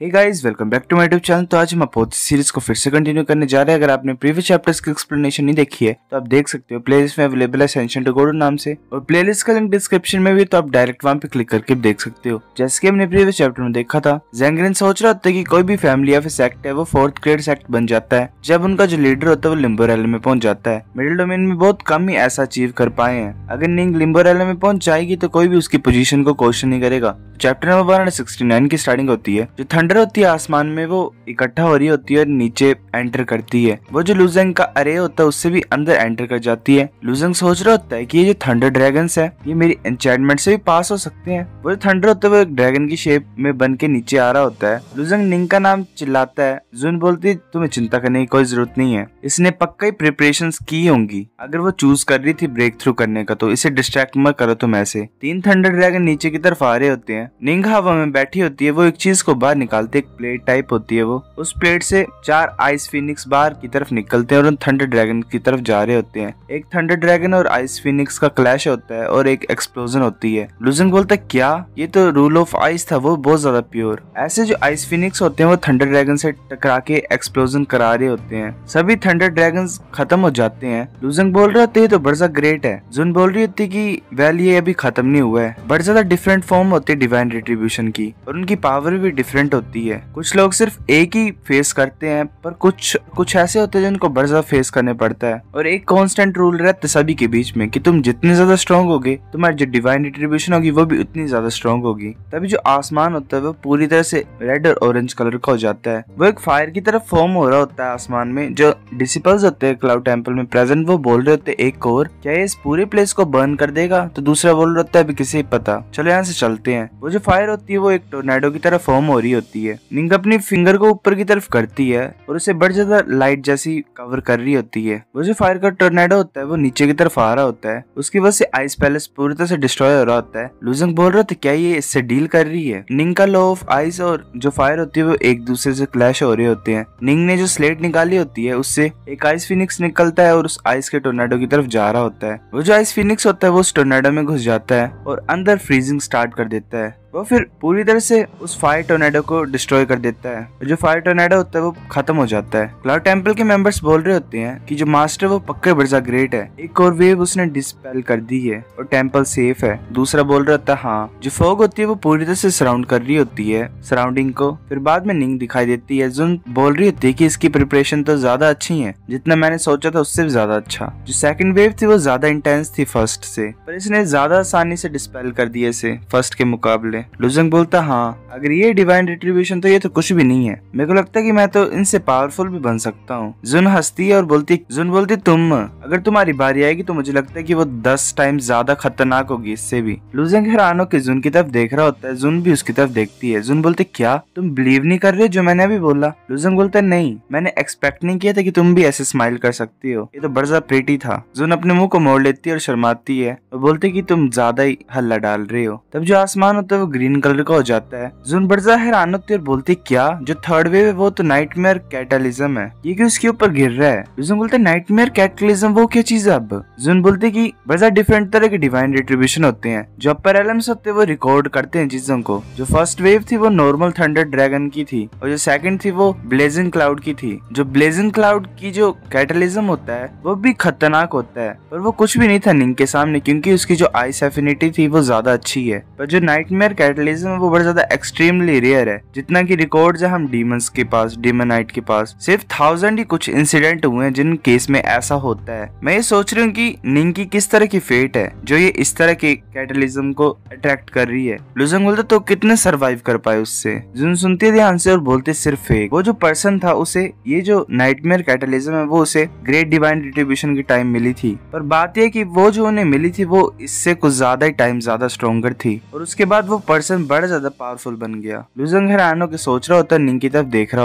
Hey guys, welcome back to my YouTube channel. तो आज हम अपोथ सीरीज को फिर से कंटिन्यू करने जा रहे हैं। अगर आपने प्रीवियस चैप्टर्स की एक्सप्लेनेशन नहीं देखी है तो आप देख सकते हो, प्लेलिस्ट में अवेलेबल है एसेंशियल टू गॉड नाम से, और प्लेलिस्ट का लिंक डिस्क्रिप्शन में भी, तो आप डायरेक्ट वहां पे क्लिक करके देख सकते हो। जैसे कि हमने प्रीवियस चैप्टर में देखा था, ज़ेंग्रेन सोच रहा होता है कि कोई भी फैमिली या फिर सेक्ट है वो 4th ग्रेड सेक्ट बन जाता है जब उनका जो लीडर होता है वो लिम्बो रैली में पहुंच जाता है। मिडिल डोमेन में बहुत कम ही ऐसा अचीव कर पाए हैं। अगर निंग लिम्बो रैली में पहुंच जाएगी तो कोई भी उसकी पोजीशन को क्वेश्चन नहीं करेगा। चैप्टर नंबर 169 की स्टार्टिंग होती है। जो थंडर होती है आसमान में वो इकट्ठा हो रही होती है और नीचे एंटर करती है। वो जो लुजेंग का अरे होता है उससे भी अंदर एंटर कर जाती है। लुजेंग सोच रहा होता है कि ये जो थंडर ड्रैगन्स है ये मेरी एन्चेंटमेंट से भी पास हो सकते हैं। वो जो थंडर होता है वो एक ड्रैगन की शेप में बन के नीचे आ रहा होता है। लुजेंग निंग का नाम चिल्लाता है। जुन बोलती है तुम्हें चिंता करने की कोई जरूरत नहीं है, इसने पक्का ही प्रिपरेशंस की होंगी। अगर वो चूज कर रही थी ब्रेक थ्रू करने का तो इसे डिस्ट्रैक्ट मत करो तुम ऐसे। 3 थंडर ड्रैगन नीचे की तरफ आ रहे होते हैं। निंग हवा में बैठी होती है। वो एक चीज को बाहर निकालते, एक प्लेट टाइप होती है। वो उस प्लेट से 4 आइस फिनिक्स बाहर की तरफ निकलते हैं और उन थंडर ड्रैगन की तरफ जा रहे होते हैं। एक थंडर ड्रैगन और आइस फिनिक्स का क्लैश होता है और एक एक्सप्लोजन होती है। लुजेंग बोलता है क्या ये तो रूल ऑफ आइस था, वो बहुत ज्यादा प्योर। ऐसे जो आइस फिनिक्स होते हैं वो थंडर ड्रैगन से टकरा के एक्सप्लोजन करा रहे होते हैं। सभी थंडर ड्रैगन खत्म हो जाते हैं। लुजेंग बोल रहे होते हैं तो बड़ा ग्रेट है। जुन बोल रही होती है कि वेल ये अभी खत्म नहीं हुआ है। बड़ी ज्यादा डिफरेंट फॉर्म होती है डिवाइन रिट्रीब्यूशन की और उनकी पावर भी डिफरेंट होती है। कुछ लोग सिर्फ एक ही फेस करते हैं पर कुछ ऐसे होते हैं जिनको बड़ा ज्यादा फेस करने पड़ता है। और एक कांस्टेंट रूल रहता है सभी के बीच में कि तुम जितने ज्यादा स्ट्रॉन्ग होगे तुम्हारी जो डिवाइन रिट्रीब्यूशन होगी वो भी उतनी ज्यादा स्ट्रॉन्ग होगी। तभी जो आसमान होता है वो पूरी तरह से रेड और ऑरेंज कलर का हो जाता है। वो एक फायर की तरफ फॉर्म हो रहा होता है आसमान में। जो डिसिपल्स होते हैं क्लाउड टेम्पल में प्रेजेंट वो बोल रहे होते हैं एक और क्या ये इस पूरे प्लेस को बर्न कर देगा, तो दूसरा बोल रहा होता है अभी किसे पता, चलो यहाँ से चलते हैं। वो जो फायर होती है वो एक टोर्नेडो की तरफ फॉर्म हो रही होती है। निंग अपनी फिंगर को ऊपर की तरफ करती है और उसे बड़ी ज्यादा लाइट जैसी कवर कर रही होती है। वो जो फायर का टोर्नेडो होता है वो नीचे की तरफ आ रहा होता है। उसकी वजह से आइस पैलेस पूरी तरह से डिस्ट्रॉय हो रहा होता है। लुजेंग बोल रहा था क्या ये इससे डील कर रही है। निंग का लॉ ऑफ आइस और जो फायर होती है वो एक दूसरे से क्लैश हो रहे होते हैं। निंग ने जो स्लेट निकाली होती है उससे एक आइस फिनिक्स निकलता है और उस आइस के टोर्नेडो की तरफ जा रहा होता है। वो जो आइस फिनिक्स होता है वो उस टोर्नेडो में घुस जाता है और अंदर फ्रीजिंग स्टार्ट कर देता है। वो फिर पूरी तरह से उस फायर टोर्नेडो को डिस्ट्रॉय कर देता है। जो फायर टोर्नेडो होता है वो खत्म हो जाता है। क्लाउड टेम्पल के मेंबर्स बोल रहे होते हैं कि जो मास्टर वो पक्का बड़ा ग्रेट है, एक और वेव उसने डिस्पेल कर दी है और टेम्पल सेफ है। दूसरा बोल रहा था हाँ। जो फॉग होती है वो पूरी तरह से सराउंड कर रही होती है सराउंडिंग को। फिर बाद में निंग दिखाई देती है। जुन बोल रही होती है कि इसकी प्रिपरेशन तो ज्यादा अच्छी है, जितना मैंने सोचा था उससे भी ज्यादा अच्छा। जो सेकंड वेव थी वो ज्यादा इंटेंस थी फर्स्ट से, पर इसने ज्यादा आसानी से डिस्पेल कर दिया इसे फर्स्ट के मुकाबले। लुजेंग बोलता हाँ अगर ये डिवाइन रिट्रीब्यूशन तो ये तो कुछ भी नहीं है, मेरे को लगता है कि मैं तो इनसे पावरफुल भी बन सकता हूँ। जुन हंसती है और जुन बोलती तुम अगर तुम्हारी बारी आएगी तो मुझे लगता है कि वो 10 टाइम ज्यादा खतरनाक होगी इससे भी। लुजेंग हैरान होकर जुन की तरफ देख रहा होता है। जुन भी उसकी तरफ देखती है। जुन बोलते क्या तुम बिलीव नहीं कर रहे जो मैंने अभी बोला। लुजेंग बोलता है नहीं, मैंने एक्सपेक्ट नहीं किया था कि तुम भी ऐसे स्माइल कर सकती हो, ये तो बड़ा प्रेटी था। जुन अपने मुंह को मोड़ लेती है और शर्माती है और बोलते कि तुम ज्यादा ही हल्ला डाल रहे हो। तब जो आसमान होता है वो ग्रीन कलर का हो जाता है। जुन बड़ा हैरान होती है और बोलती क्या जो थर्ड वेव है वो तो नाइटमेयर कैटलिज्म है, ये क्यों इसके ऊपर गिर रहा है। जुन बोलते नाइटमेयर कैटलिज्म वो क्या चीज है। अब जुन बोलते कि बड़ा डिफरेंट तरह के डिवाइन रिट्रीब्यूशन होते हैं। जो अपर एलिमेंट्स होते हैं वो रिकॉर्ड करते हैं चीजों को। जो फर्स्ट वेव थी वो नॉर्मल थंडर ड्रैगन की थी और जो सेकंड थी वो ब्लेजिंग क्लाउड की थी। जो ब्लेजिंग क्लाउड की जो कैटलिज्म होता है वो भी खतरनाक होता है, पर वो कुछ भी नहीं था निंग के सामने क्योंकि उसकी जो आइस एफिनिटी थी वो ज्यादा अच्छी है। पर जो नाइटमेयर कैटलिज्म है वो बड़ा ज्यादा एक्सट्रीमली रेयर है। जितना की रिकॉर्ड्स है हम डीमंस के पास, डीमनाइट के पास सिर्फ 1000 ही कुछ इंसिडेंट हुए हैं जिन केस में ऐसा होता है। मैं ये सोच रही हूँ कि निंग की किस तरह की फेट है जो ये इस तरह के कैटलिज्म को अट्रैक्ट कर रही है। लुजेंग बोलते तो कितने सरवाइव कर पाए उससे। जुन सुनती है ध्यान से और बोलते सिर्फ एक। वो जो पर्सन था उसे ये जो नाइटमेयर कैटलिज्म है वो उसे ग्रेट डिवाइन रिट्रीब्यूशन की टाइम मिली थी, पर बात यह कि वो जो उन्हें मिली थी वो इससे कुछ ज्यादा ही टाइम ज्यादा स्ट्रॉन्गर थी और उसके बाद वो पर्सन बड़ा ज्यादा पावरफुल बन गया। लुजेंग हैरान होकर सोच रहा होता है, निंग की तरफ देख रहा होता है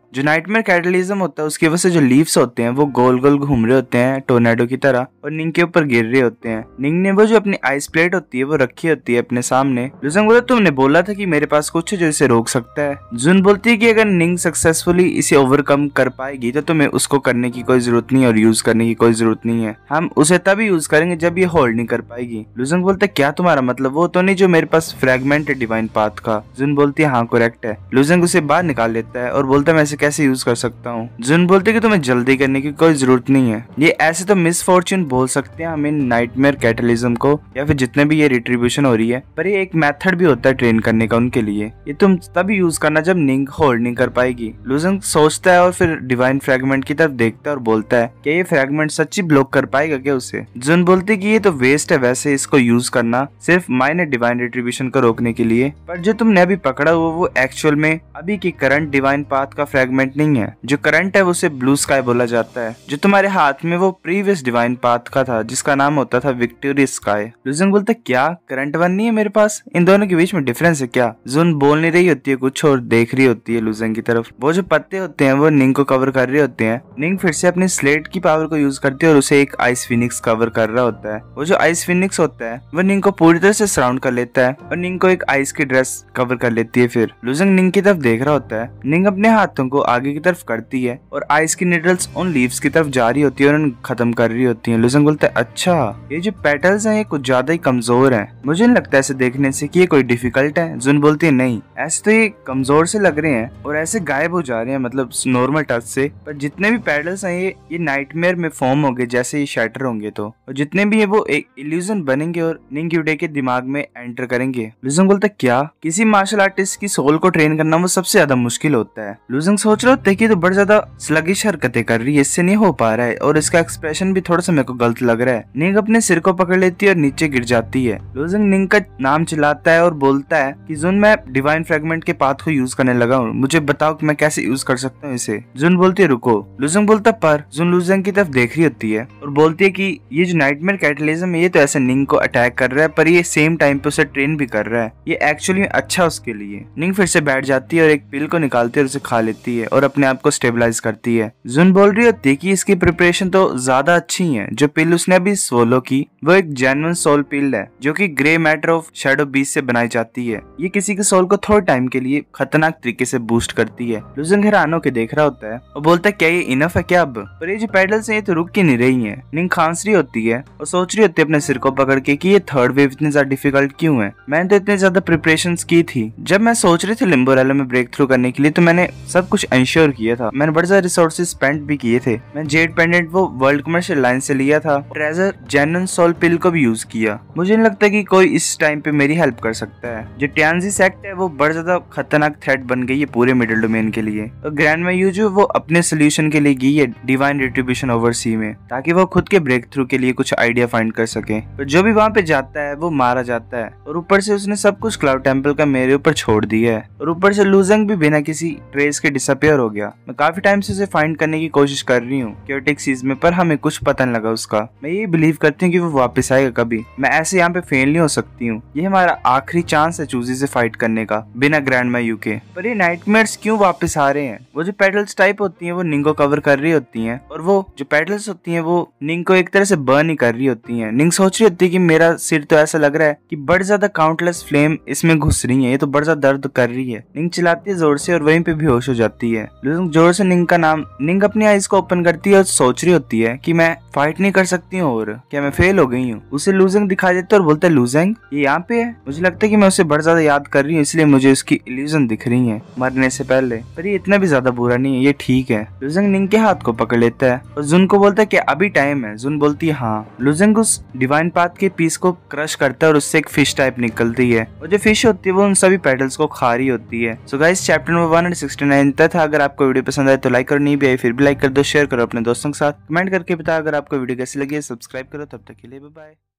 जो नाइटमेयर कैटलिज्म होता है उसकी वजह से जो लीव्स होते हैं वो गोल गोल घूम रहे होते हैं टोर्नेडो की तरह और निंग के ऊपर गिर रहे होते हैं। निंग ने वो जो अपनी आइस प्लेट होती है वो रखी होती है अपने सामने। लुजंग बोला तुमने बोला था कि मेरे पास कुछ है जो इसे रोक सकता है। जुन बोलती है कि अगर निंग सक्सेसफुली इसे ओवरकम कर पाएगी तो तुम्हें उसको करने की कोई जरूरत नहीं और यूज करने की कोई जरूरत नहीं है, हम उसे तभी यूज करेंगे जब ये होल्ड नहीं कर पाएगी। लुजंग बोलता है क्या तुम्हारा मतलब, वो तो नहीं जो मेरे पास फ्रेगमेंट है डिवाइन पाथ का। जुन बोलती है हाँ करेक्ट है। लुजंग उसे बाहर निकाल लेता है और बोलता है मैं इसे कैसे यूज कर सकता हूँ। जुन बोलते कि तुम्हें जल्दी करने की कोई जरूरत नहीं है, ये ऐसे तो मिसफॉर्च्यून बोल सकते हैं हमें नाइटमेयर कैटलिज्म को या फिर जितने भी ये रिट्रीब्यूशन हो रही है, पर ये एक मेथड भी होता है ट्रेन करने का उनके लिए, ये तुम तभी यूज करना जब निंग होल्ड नहीं कर पाएगी। लुजंग सोचता है और फिर डिवाइन फ्रेगमेंट की तरफ देखता है और बोलता है कि ये फ्रेगमेंट सच्ची ब्लॉक कर पाएगा क्या उसे। जुन बोलती कि ये तो वेस्ट है वैसे इसको यूज करना सिर्फ माइनर डिवाइन रिट्रीब्यूशन को रोकने के लिए, पर जो तुमने अभी पकड़ा हुआ वो एक्चुअल में अभी की करंट डिवाइन पाथ का फ्रेगमेंट नहीं है। जो करंट है उसे ब्लू स्काई बोला जाता है, जो तुम्हारे हाथ में वो प्रीवियस डिवाइन पाथ का था जिसका नाम होता था विक्टोरियस स्काई। लुजंग बोलता क्या करंट वन नहीं है मेरे पास, इन दोनों के बीच में डिफरेंस है क्या। जुन बोल नहीं रही होती है कुछ और देख रही होती है लुजंग की तरफ। वो जो पत्ते होते हैं वो निंग को कवर कर रहे होते हैं। निंग फिर से अपनी स्लेट की पावर को यूज करती है और उसे एक आइस फिनिक्स कवर कर रहा होता है। वो जो आइस फिनिक्स होता है वो निंग को पूरी तरह से सराउंड कर लेता है और निंग को एक आइस की ड्रेस कवर कर लेती है। फिर लुजंग निंग की तरफ देख रहा होता है। निंग अपने हाथों को आगे की तरफ करती है और आइस की निडल्स उन लीव्स की तरफ जा रही होती है और उन्हें खत्म कर रही होती है। लुजंग बोलता है अच्छा ये जो पेटल्स हैं ये कुछ ज्यादा ही कमजोर हैं, मुझे नहीं लगता ऐसे देखने से कि ये कोई डिफिकल्ट है। जुन बोलती है नहीं ऐसे तो ये कमजोर से लग रहे हैं और ऐसे गायब हो जा रहे हैं मतलब नॉर्मल टच से, पर जितने भी पेटल्स हैं ये नाइटमेयर में फॉर्म होंगे जैसे ये शैटर होंगे तो, और जितने भी है वो एक इल्यूजन बनेंगे और निंग यूडे के दिमाग में एंटर करेंगे। लुजंग बोलता है क्या किसी मार्शल आर्टिस्ट की सोल को ट्रेन करना वो सबसे ज्यादा मुश्किल होता है। लुजंग सोच रहा होता है कि तो बड़ी ज्यादा स्लगिश हरकतें कर रही है, इससे नहीं हो पा रहा है और इसका एक्सप्रेशन भी थोड़ा सा मेरे को गलत लग रहा है। निंग अपने सिर को पकड़ लेती है और नीचे गिर जाती है। लुजंग निंग का नाम चिल्लाता है और बोलता है कि जुन मैं डिवाइन फ्रेगमेंट के पाथ को यूज करने लगा हूँ, मुझे बताओ कि मैं कैसे यूज कर सकता हूँ इसे। जुन बोलती है रुको। लुजंग बोलता पर जुन लुजंग की तरफ देख रही होती है और बोलती है कि ये जो नाइटमेयर कैटलिज्म है ये तो ऐसे निंग को अटैक कर रहा है पर ये सेम टाइम पे उसे ट्रेन भी कर रहा है, ये एक्चुअली अच्छा उसके लिए। निंग फिर से बैठ जाती है और एक पिल को निकालती है और उसे खा लेती है और अपने आप को स्टेबलाइज करती है। जुन बोल रही होती है कि इसकी प्रिपरेशन तो ज्यादा अच्छी है, जो पिल उसने अभी स्वलो की वो एक जेन्युइन सोल पिल है जो कि grey matter of shadow beast से बनाई जाती है। ये किसी के सोल को थोड़े टाइम के लिए खतरनाक तरीके से बूस्ट करती है। लुजंग हैरान होकर देख रहा होता है और बोलता है क्या ये इनफ है क्या अब, पर ये जो पेडल्स हैं ये तो रुक ही नहीं रही हैं। निंग खांस रही होती है और सोच रही होती है अपने सिर को पकड़ के कि ये थर्ड वेव इतनी ज्यादा डिफिकल्ट क्यों है, मैंने तो इतने ज्यादा प्रिपरेशंस की थी। जब मैं सोच रही थी लिम्बोरेलो में ब्रेक थ्रू करने के लिए तो मैंने सब कुछ इंश्योर किया था, मैंने बड़े सारे रिसोर्सेज स्पेंड भी किए थे। मैं जेड पेंडेंट वो वर्ल्ड कमर्शियल लाइन से लिया था, ट्रेजर जेन्युइन सोल पिल को भी यूज किया। मुझे नहीं लगता कि कोई इस टाइम पे मेरी हेल्प कर सकता है। जो टियानजी सेक्ट है वो बड़ा ज्यादा खतरनाक थ्रेट बन गई है पूरे मिडिल डोमेन के लिए, और ग्रैंड मायूजू वो अपने सोल्यूशन के लिए गई है डिवाइन रिट्रीब्यूशन ओवरसी में ताकि वो खुद के ब्रेक थ्रू के लिए कुछ आइडिया फाइंड कर सके। पर जो भी वहाँ पे जाता है वो मारा जाता है और ऊपर से उसने सब कुछ क्लाउड टेम्पल का मेरे ऊपर छोड़ दिया है और ऊपर से लुजंग भी बिना किसी ट्रेस के डिसअपियर हो गया। मैं काफी टाइम से उसे फाइंड करने की कोशिश कर रही हूँ क्योटिक सीज में, पर हमें कुछ पता नहीं लगा उसका। मैं ये बिलीव करती हूँ कि वो वापस आएगा कभी, मैं ऐसे यहाँ पे फेल नहीं हो सकती हूँ, ये हमारा आखिरी चांस है चूजी से फाइट करने का बिना ग्रैंड मायू के। पर ये नाइटमेयर्स क्यों वापस आ रहे हैं? वो जो पेडल्स टाइप होती हैं वो निंग को कवर कर रही होती हैं और वो जो पेडल्स होती हैं वो निंग को एक तरह से बर्न ही कर रही होती हैं। निंग सोच रही होती है कि मेरा सिर तो ऐसा लग रहा है कि बड़ी ज्यादा काउंटलेस फ्लेम इसमें घुस रही है, ये तो बड़ा ज्यादा दर्द कर रही है। निंग चिल्लाती है जोर से और वहीं पे बेहोश हो जाती है। जोर से निंग अपनी आईज को ओपन करती है और सोच रही होती है कि मैं फाइट नहीं कर सकती हूँ और क्या मैं फेल हो गई हूँ। उसे लुजंग दिखा देता है और बोलता है लुजंग ये यहाँ पे है, मुझे लगता है कि मैं उसे बड़ा ज्यादा याद कर रही हूँ इसलिए मुझे उसकी इल्यूजन दिख रही है मरने से पहले, पर ये इतना भी ज्यादा बुरा नहीं है, ये ठीक है। लुजंग निंग के हाथ को पकड़ लेता है और जुन को बोलता है कि अभी टाइम है। जुन बोलती है हाँ। लुजंग उस डिवाइन पाथ के पीस को क्रश करता है और उससे एक फिश टाइप निकलती है और जो फिश होती है वो उन सभी पेडल्स को खा रही होती है। सो गाइस चैप्टर नंबर 169 तक था। अगर आपको वीडियो पसंद आए तो लाइक और नहीं भी आए फिर भी लाइक कर दो, शेयर करो अपने दोस्तों के साथ, कमेंट करके बताओ अगर आपको वीडियो कैसी लगी है, सब्सक्राइब करो। तब तक के लिए बाय बाय।